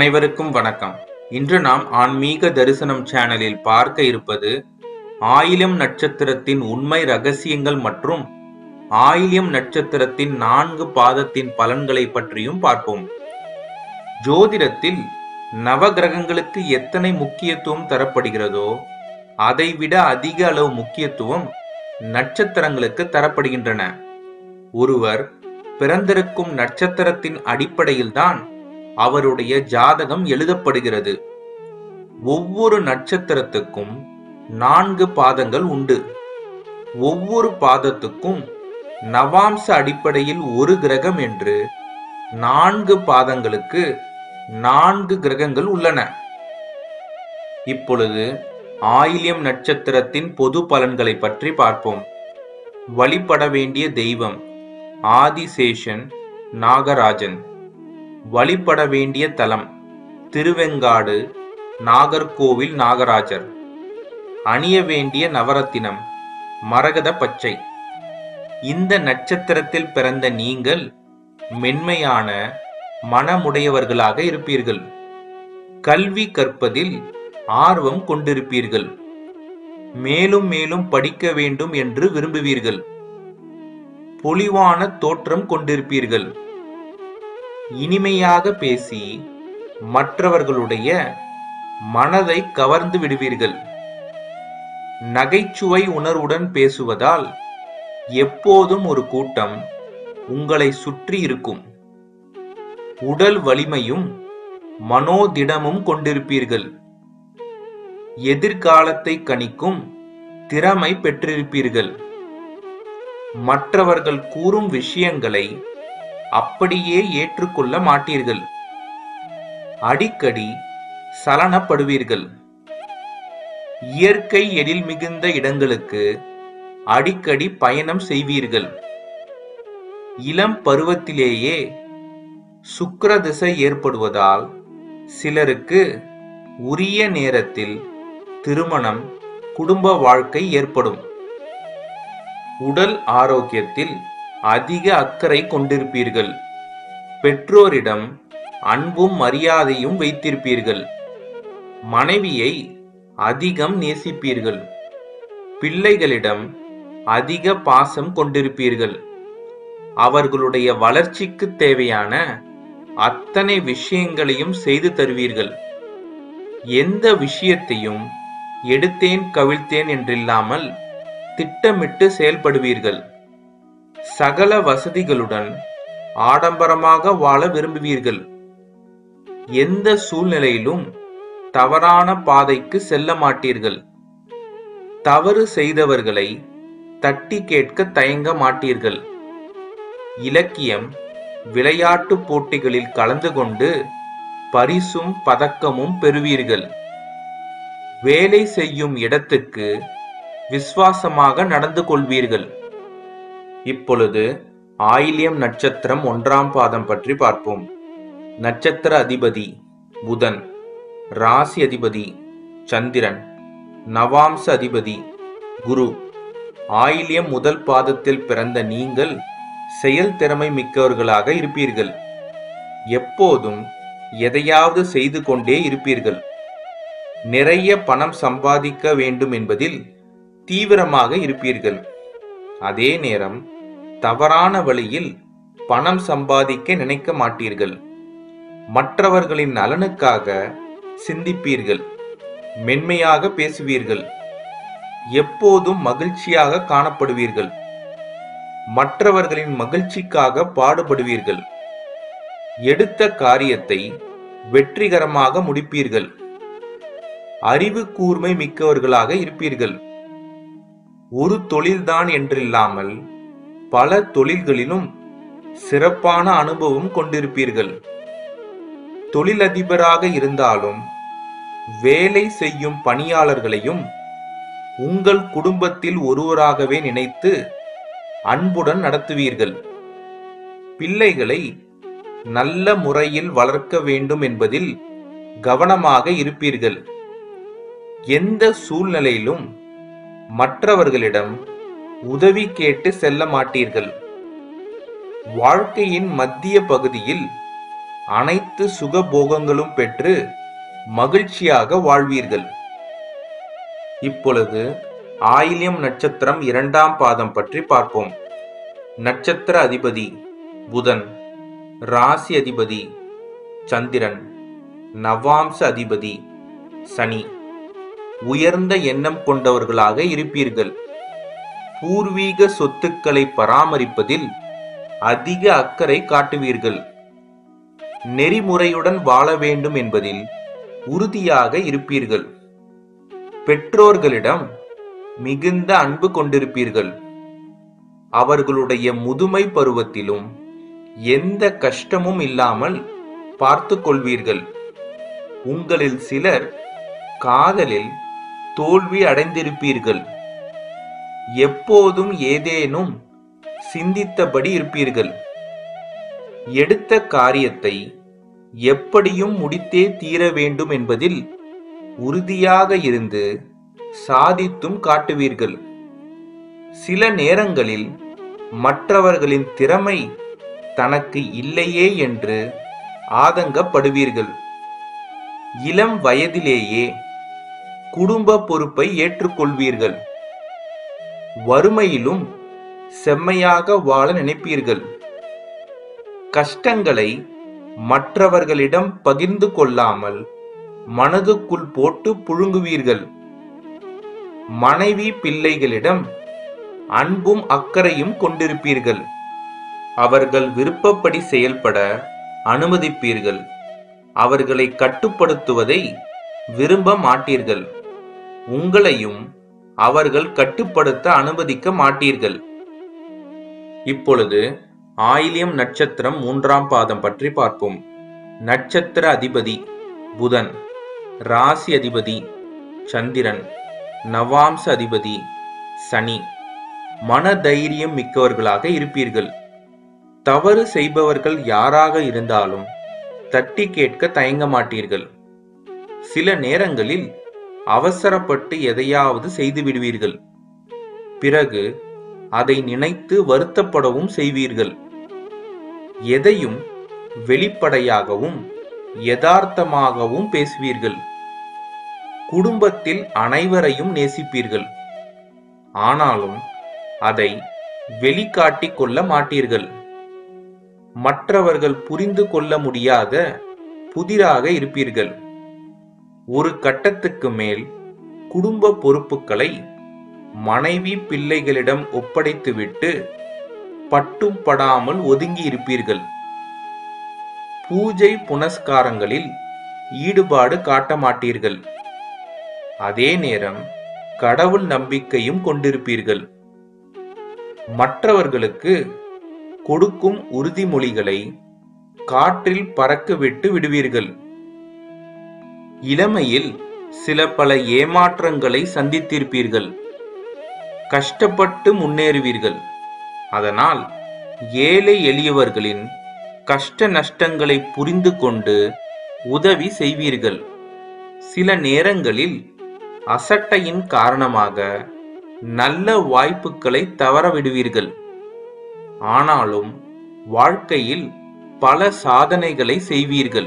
அனைவருக்கும் வணக்கம். இன்று நாம் ஆன்மீக தரிசனம் சேனலில் பார்க்க இருப்பது ஆயில்யம் நட்சத்திரத்தின் உண்மை ரகசியங்கள் மற்றும் ஆயில்யம் நட்சத்திரத்தின் 4 பாதத்தின் பலன்களை பற்றியும் பார்ப்போம். ஜோதிடத்தில் நவகிரகங்களுக்கு எத்தனை முக்கியத்துவம் தரப்படுகிறதோ அதைவிட அதிக அளவு முக்கியத்துவம் நட்சத்திரங்களுக்கு தரப்படுகின்றன. ஒருவர் பிறந்திருக்கும் நட்சத்திரத்தின் அடிப்படையில்தான் அவருடைய ஜாதகம் எழுதப்படுகிறது. ஒவ்வொரு நட்சத்திரத்துக்கும் 4 பாதங்கள் உண்டு. ஒவ்வொரு பாதத்துக்கும் நவாம்ச அடிப்படையில் ஒரு கிரகம் என்று 4 பாதங்களுக்கு 4 கிரகங்கள் உள்ளன. இப்பொழுது ஆயில்யம் நட்சத்திரத்தின் பொது பலன்களை பற்றி பார்ப்போம். வழிபட வேண்டிய தெய்வம் ஆதிசேஷன் நாகராஜன். வழிபட வேண்டிய தலம் திருவெங்காடு நாகர்கோவில் நாகராஜர். அணிய வேண்டிய நவரத்தினம் மரகத பச்சை. இந்த நட்சத்திரத்தில் பிறந்த நீங்கள் மென்மையான மனமுடையவர்களாக இருப்பீர்கள். கல்வி கற்பதில் ஆர்வம் கொண்டிருப்பீர்கள். மேலும் மேலும் படிக்க வேண்டும் என்று விரும்புவீர்கள். பொலிவான தோற்றம் கொண்டிருப்பீர்கள். இனிமையாக பேசி மற்றவர்களுடைய மனதை கவர்ந்து விடுவீர்கள். நகைச்சுவை உணர்வுடன் பேசுவதால் எப்போதும் ஒரு கூட்டம் உங்களை சுற்றி இருக்கும். உடல் வலிமையும் மனோதிடமும் கொண்டிருப்பீர்கள். எதிர்காலத்தை கணிக்கும் திறமை பெற்றிருப்பீர்கள். மற்றவர்கள் கூறும் விஷயங்களை அப்படியே ஏற்றுக்கொள்ள மாட்டீர்கள். அடிக்கடி சலனப்படுவீர்கள். இயற்கை எழில் மிகுந்த இடங்களுக்கு அடிக்கடி பயணம் செய்வீர்கள். இளம் பருவத்திலேயே சுக்கிர திசை ஏற்படுவதால் சிலருக்கு உரிய நேரத்தில் திருமணம், குடும்ப வாழ்க்கை ஏற்படும். உடல் ஆரோக்கியத்தில் அதிக அக்கறை கொண்டிருப்பீர்கள். பெற்றோரிடம் அன்பும் மரியாதையும் வைத்திருப்பீர்கள். மனைவியை அதிகம் நேசிப்பீர்கள். பிள்ளைகளிடம் அதிக பாசம் கொண்டிருப்பீர்கள். அவர்களுடைய வளர்ச்சிக்கு தேவையான அத்தனை விஷயங்களையும் செய்து தருவீர்கள். எந்த விஷயத்தையும் எடுத்தேன் கவிழ்த்தேன் என்றில்லாமல் திட்டமிட்டு செயல்படுவீர்கள். சகல வசதிகளுடன் ஆடம்பரமாக வாழ விரும்புவீர்கள். எந்த சூழ்நிலையிலும் தவறான பாதைக்கு செல்ல மாட்டீர்கள். தவறு செய்தவர்களை தட்டி கேட்க தயங்க மாட்டீர்கள். இலக்கியம், விளையாட்டு போட்டிகளில் கலந்து கொண்டு பரிசும் பதக்கமும் பெறுவீர்கள். வேலை செய்யும் இடத்துக்கு விசுவாசமாக நடந்து கொள்வீர்கள். இப்பொழுது ஆயில்யம் நட்சத்திரம் 1ஆம் பாதம் பற்றி பார்ப்போம். நட்சத்திர அதிபதி புதன், ராசி அதிபதி சந்திரன், நவாம்ச அதிபதி குரு. ஆயில்யம் முதல் பாதத்தில் பிறந்த நீங்கள் செயல் திறமை மிக்கவர்களாக இருப்பீர்கள். எப்போதும் எதையாவது செய்து கொண்டே இருப்பீர்கள். நிறைய பணம் சம்பாதிக்க வேண்டும் என்பதில் தீவிரமாக இருப்பீர்கள். அதே நேரம் தவறான வழியில் பணம் சம்பாதிக்க நினைக்க மாட்டீர்கள். மற்றவர்களின் நலனுக்காக சிந்திப்பீர்கள். மென்மையாக பேசுவீர்கள். எப்போதும் மகிழ்ச்சியாக காணப்படுவீர்கள். மற்றவர்களின் மகிழ்ச்சிக்காக பாடுபடுவீர்கள். எடுத்த காரியத்தை வெற்றிகரமாக முடிப்பீர்கள். அறிவு கூர்மை மிக்கவர்களாக இருப்பீர்கள். ஒரு தொழில்தான் என்றில்லாமல் பல தொழில்களிலும் சிறப்பான அனுபவம் கொண்டிருப்பீர்கள். தொழிலதிபராக இருந்தாலும் வேலை செய்யும் பணியாளர்களையும் உங்கள் குடும்பத்தில் ஒருவராகவே நினைத்து அன்புடன் நடத்துவீர்கள். பிள்ளைகளை நல்ல முறையில் வளர்க்க வேண்டும் என்பதில் கவனமாக இருப்பீர்கள். எந்த சூழ்நிலையிலும் மற்றவர்களிடம் உதவி கேட்டு செல்ல மாட்டீர்கள். வாழ்க்கையின் மத்திய பகுதியில் அனைத்து சுகபோகங்களும் பெற்று மகிழ்ச்சியாக வாழ்வீர்கள். இப்பொழுது ஆயில்யம் நட்சத்திரம் 2ஆம் பாதம் பற்றி பார்ப்போம். நட்சத்திர அதிபதி புதன், ராசி அதிபதி சந்திரன், நவாம்ச அதிபதி சனி. உயர்ந்த எண்ணம் கொண்டவர்களாக இருப்பீர்கள். பூர்வீக சொத்துக்களை பராமரிப்பதில் அதிக அக்கறை காட்டுவீர்கள். நெறிமுறையுடன் வாழ வேண்டும் என்பதில் உறுதியாக இருப்பீர்கள். பெற்றோர்களிடம் மிகுந்த அன்பு கொண்டிருப்பீர்கள். அவர்களுடைய முதுமை பருவத்திலும் எந்த கஷ்டமும் இல்லாமல் பார்த்து கொள்வீர்கள். உங்களில் சிலர் காதலில் தோல்வி அடைந்திருப்பீர்கள். எப்போதும் ஏதேனும் சிந்தித்தபடி இருப்பீர்கள். எடுத்த காரியத்தை எப்படியும் முடித்தே தீர வேண்டும் என்பதில் உறுதியாக இருந்து சாதித்தும் காட்டுவீர்கள். சில நேரங்களில் மற்றவர்களின் திறமை தனக்கு இல்லையே என்று ஆதங்கப்படுவீர்கள். இளம் வயதிலேயே குடும்ப பொறுப்பை ஏற்றுக்கொள்வீர்கள். வறுமையிலும் செம்மையாக வாழ நினைப்பீர்கள். கஷ்டங்களை மற்றவர்களிடம் பகிர்ந்து கொள்ளாமல் மனதுக்குள் போட்டு புழுங்குவீர்கள். மனைவி பிள்ளைகளிடம் அன்பும் அக்கறையும் கொண்டிருப்பீர்கள். அவர்கள் விருப்பப்படி செயல்பட அனுமதிப்பீர்கள். அவர்களை கட்டுப்படுத்துவதை விரும்ப மாட்டீர்கள். உங்களையும் அவர்கள் கட்டுப்படுத்த அனுமதிக்க மாட்டீர்கள். இப்பொழுது ஆயில்யம் நட்சத்திரம் 3ஆம் பாதம் பற்றி பார்ப்போம். நட்சத்திர அதிபதி புதன், ராசி அதிபதி சந்திரன், நவாம்ச அதிபதி சனி. மனதைரியம் மிக்கவர்களாக இருப்பீர்கள். தவறு செய்பவர்கள் யாராக இருந்தாலும் தட்டி கேட்க தயங்க மாட்டீர்கள். சில நேரங்களில் அவசரப்பட்டு எதையாவது செய்து விடுவீர்கள். பிறகு அதை நினைத்து வருத்தப்படவும் செய்வீர்கள். எதையும் வெளிப்படையாகவும் யதார்த்தமாகவும் பேசுவீர்கள். குடும்பத்தில் அனைவரையும் நேசிப்பீர்கள். ஆனாலும் அதை வெளிக்காட்டிக் கொள்ள மாட்டீர்கள். மற்றவர்கள் புரிந்து கொள்ள முடியாத புதிராக இருப்பீர்கள். ஒரு கட்டத்துக்கு மேல் குடும்ப பொறுப்புகளை மனைவி பிள்ளைகளிடம் ஒப்படைத்துவிட்டு பட்டும் படாமல் ஒதுங்கி இருப்பீர்கள். பூஜை புனஸ்காரங்களில் ஈடுபாடு காட்ட மாட்டீர்கள். அதே நேரம் கடவுள் நம்பிக்கையும் கொண்டிருப்பீர்கள். மற்றவர்களுக்கு கொடுக்கும் உறுதிமொழிகளை காற்றில் பறக்க விட்டு விடுவீர்கள். இளமையில் சில பல ஏமாற்றங்களை சந்தித்திருப்பீர்கள். கஷ்டப்பட்டு முன்னேறுவீர்கள். அதனால் ஏழை எளியவர்களின் கஷ்ட நஷ்டங்களை புரிந்து கொண்டு உதவி செய்வீர்கள். சில நேரங்களில் அசட்டையின் காரணமாக நல்ல வாய்ப்புகளை தவறவிடுவீர்கள். ஆனாலும் வாழ்க்கையில் பல சாதனைகளை செய்வீர்கள்.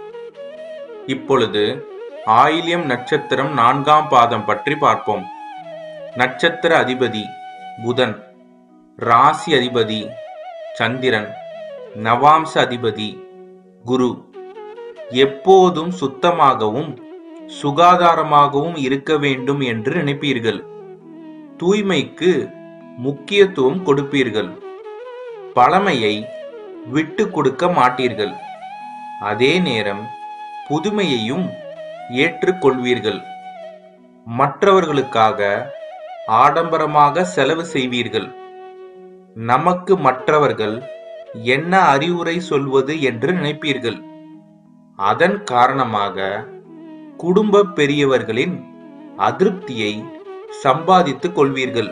இப்பொழுது ஆயில்யம் நட்சத்திரம் 4ஆம் பாதம் பற்றி பார்ப்போம். நட்சத்திர அதிபதி புதன், ராசி அதிபதி சந்திரன், நவாம்ச அதிபதி குரு. எப்போதும் சுத்தமாகவும் சுகாதாரமாகவும் இருக்க வேண்டும் என்று நினைப்பீர்கள். தூய்மைக்கு முக்கியத்துவம் கொடுப்பீர்கள். பழமையை விட்டு கொடுக்க மாட்டீர்கள். அதே நேரம் புதுமையையும் ஏற்றுக்கொள்வீர்கள். மற்றவர்களுக்காக ஆடம்பரமாக செலவு செய்வீர்கள். நமக்கு மற்றவர்கள் என்ன அறிவுரை சொல்வது என்று நினைப்பீர்கள். அதன் காரணமாக குடும்ப பெரியவர்களின் அதிருப்தியை சம்பாதித்துக் கொள்வீர்கள்.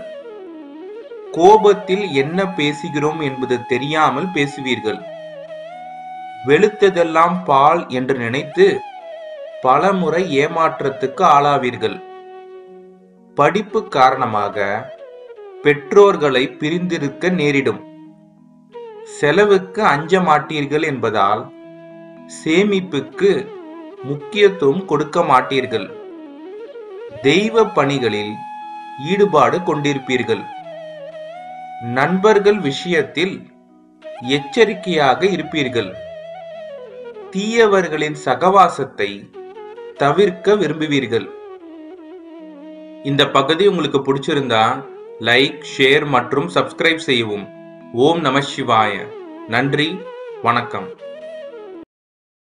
கோபத்தில் என்ன பேசுகிறோம் என்பது தெரியாமல் பேசுவீர்கள். வெளுத்ததெல்லாம் பால் என்று நினைத்து பல முறை ஏமாற்றத்துக்கு ஆளாவீர்கள். படிப்பு காரணமாக பெற்றோர்களை பிரிந்திருக்க நேரிடும். செலவுக்கு அஞ்ச மாட்டீர்கள் என்பதால் சேமிப்புக்கு முக்கியத்துவம் கொடுக்க மாட்டீர்கள். தெய்வ பணிகளில் ஈடுபாடு கொண்டிருப்பீர்கள். நண்பர்கள் விஷயத்தில் எச்சரிக்கையாக இருப்பீர்கள். தீயவர்களின் சகவாசத்தை தவிர்க்க விரும்புவீர்கள். இந்த பகுதி உங்களுக்கு பிடிச்சிருந்தா லைக், ஷேர் மற்றும் சப்ஸ்கிரைப் செய்யவும். ஓம் நம சிவாய. நன்றி, வணக்கம்.